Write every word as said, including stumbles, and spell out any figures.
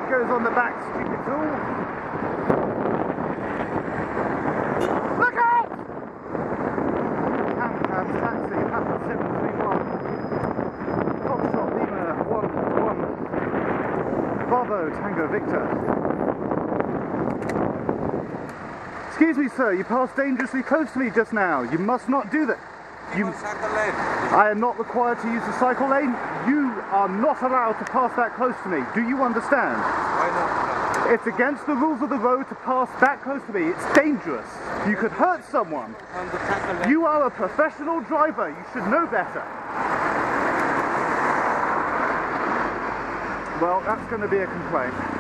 light goes on the back, stupid tool. Look out! Camcab taxi, P seven three one. Foxtrot Lima one one. Bravo Tango Victor. Excuse me, sir, you passed dangerously close to me just now. You must not do that. You, I am not required to use the cycle lane. You are not allowed to pass that close to me. Do you understand? Why not? It's against the rules of the road to pass that close to me. It's dangerous. You could hurt someone. You are a professional driver. You should know better. Well, that's going to be a complaint.